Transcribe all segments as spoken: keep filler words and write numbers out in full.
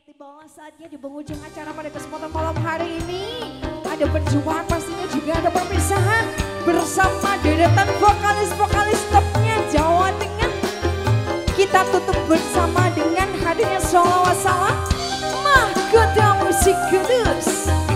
tibalah saatnya di penghujung acara pada kesempatan malam hari ini. Ada perjumpaan, pastinya juga ada perpisahan bersama deretan vokalis-vokalis topnya Jawa Tengah. Kita tutup bersama dengan hadirnya sholawat salam mahkota musik kudus.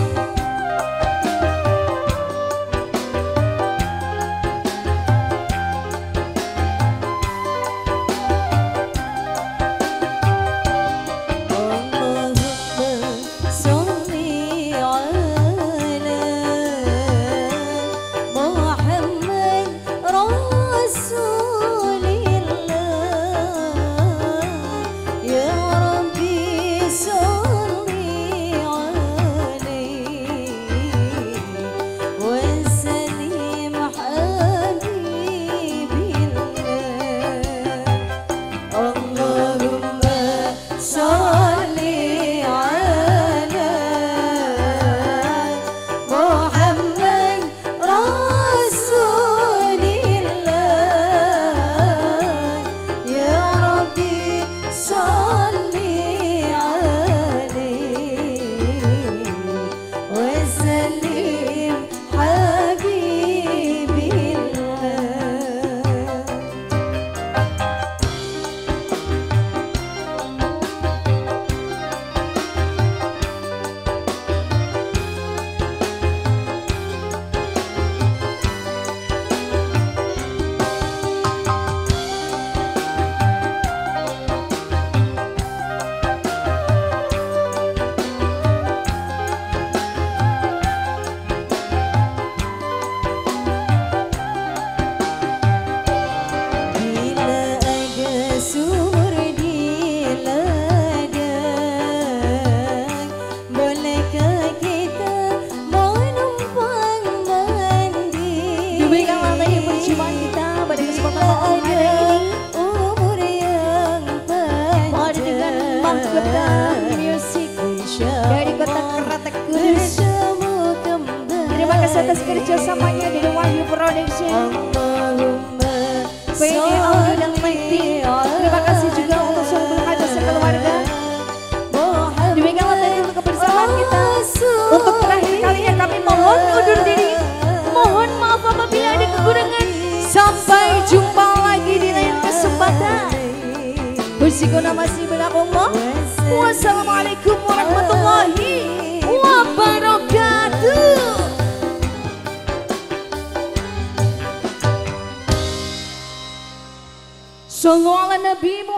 Atas kerjasamanya dari Wahyu Production, P D Audio dan Lighting. Terima kasih juga untuk seluruh hadir sekeluarga. Demikianlah tadi untuk kebersamaan kita. Untuk terakhir kalinya kami mohon undur diri. Mohon maaf apabila ada kekurangan. Sampai jumpa lagi di lain kesempatan. Bersikona masih berakumullah. Wassalamualaikum warahmatullahi wabarakatuh. Sallu ala Nabi